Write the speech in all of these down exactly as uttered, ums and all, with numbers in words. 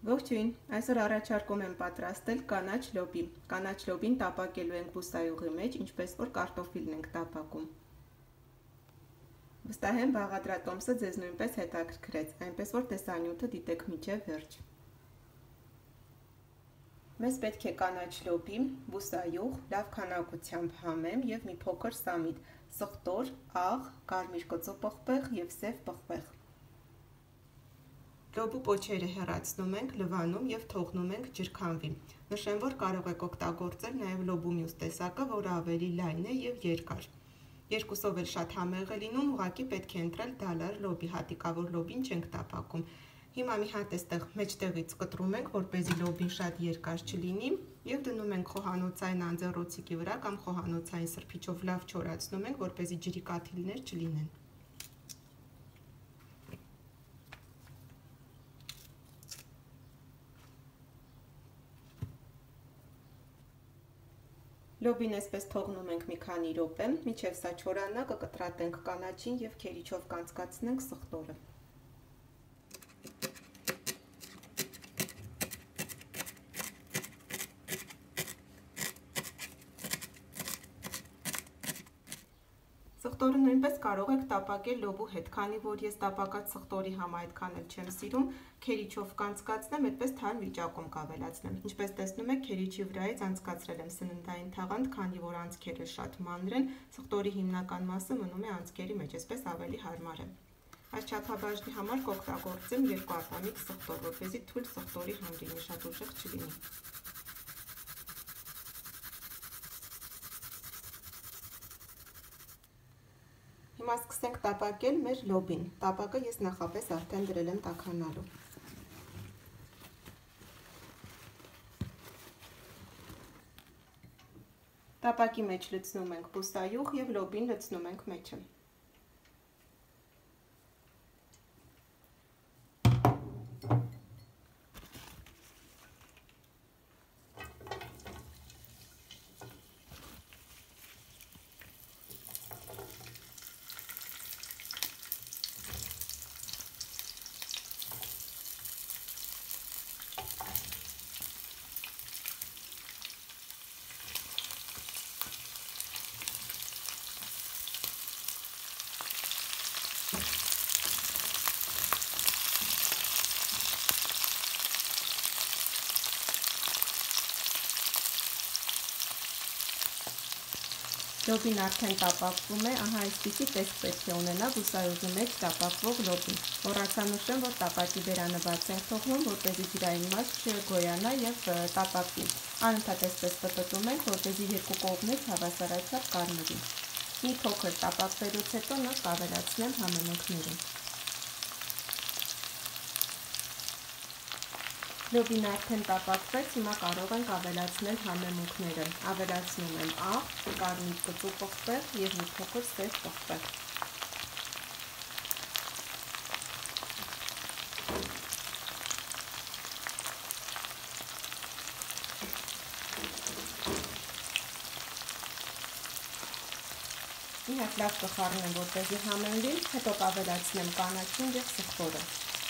Ողջույն, այսօր առաջարկում եմ պատրաստել կանաչ լոբի։ Կանաչ լոբին տապակելու ենք բուսայուղի մեջ, ինչպես որ կարտոֆիլն ենք տապակում։ Վստահ եմ բաղադրատոմսը ձեզ նույնպես հետաքրքրեց, այնպես որ տեսանյութը դիտեք մինչև վերջ։ Մեզ պետք է կանաչ լոբի, բուսայուղ, լավ քանակությամբ համեմ և մի փոքր սամիտ, սխտոր, աղ, կարմիր կծու պղպեղ և սև պղպեղ։ Լոբու պոչերը հեռացնում ենք, լվանում և թողնում ենք ջրքամվի։ Նշեմ, որ կարող եք օգտագործել նաև լոբու մյուս տեսակը, որը ավելի լայն է և երկար։ Երկուսով էլ շատ համեղ է լինում, ուղղակի պետք է ընտրել դալար լոբի, հատիկավոր լոբին չենք տապակում։ Հիմա մի հատ էստեղ մեջտեղից կտրում ենք, որպեսզի լոբին շատ երկար չլինի, և դնում ենք խոհանոցային անձեռնոցիկի վրա կամ խոհանոցային սրբիչով լավ չորացնում ենք, որպեսզի ջրի կաթիլներ չլինեն։ Լոբին այսպես թողնում ենք մի քանի րոպե, մինչև սա չորանա, կկտրատենք կանաչին և քերիչով կանցկացնենք սխտորը։ Սխտորը նույնպես կարող եք տապակել լոբու հետ, քանի որ ես տապակած սխտորի համը այդքան էլ չեմ սիրում, քերիչով կանցկացնեմ, այդպես թարմ վիճակում կավելացնեմ։ Ինչպես տեսնում եք, քերիչի վրայից անցկացրել եմ սննդային թաղանթ, քանի որ անցքերը շատ մանր են, սխտորի հիմնական մասը մնում է անցքերի մեջ, այսպես ավելի հարմար է։ Այս չափաբաժնի համար կօգտագործեմ երկու ատամիկ սխտոր, որպեսզի թույլ սխտորի համ լինի, շատ ուժեղ չլինի։ Հիմա սկսենք տապակել մեր լոբին։ Տապակը ես նախապես արդեն դրել եմ տաքանալու։ Տապակի մեջ լցնում ենք բուսայուղ և լոբին լցնում ենք մեջը։ Լոբին արդեն տապակվում է, ահա այսպիսի տեսք պետք է ունենա բուսայուղի մեջ տապակվող լոբին։ Մոռացա նշեմ, որ տապակի բերանը բաց ենք թողնում, որպեսզի ջրային մաս չգոյանա և տապակվի։ Անընդհատ այսպես պտտում ենք, որպեսզի երկու կողմից հավասարաչափ կարմրի։ Մի փոքր տապակվելուց հետո նա կավելացնեմ համեմունքները։ Լոբին արդեն տապակվեց, հիմա կարող ենք ավելացնել համեմունքները։ Ավելացնում եմ աղ, կարմիր կծու պղպեղ և մի փոքր սև պղպեղ։ Մի հատ լավ կխառնեմ, որպեսզի համեմվի, հետո կավելացնեմ կանաչին և սխտորը։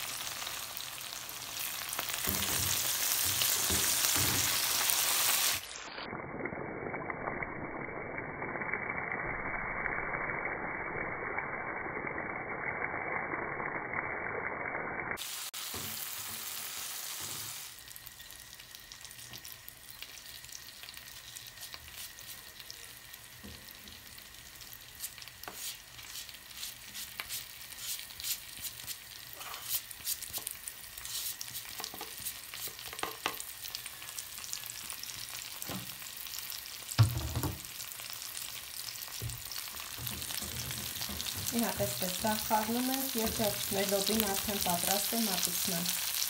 Մի հատ այսպես լավ խառնում ենք և մեր լոբին արդեն պատրաստ է մատուցման։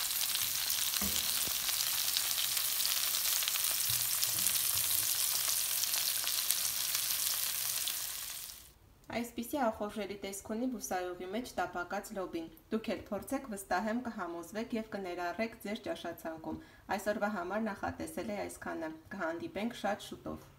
Այսպիսի ախորժելի տեսք ունի բուսայուղի մեջ տապակած լոբին։ Դուք էլ փորձեք, վստահ եմ կհամոզվեք և կներառեք ձեր ճաշացանկում։ Այսօրվա համար նախատեսել էի այսքանը։ Կհանդիպենք շատ շուտով։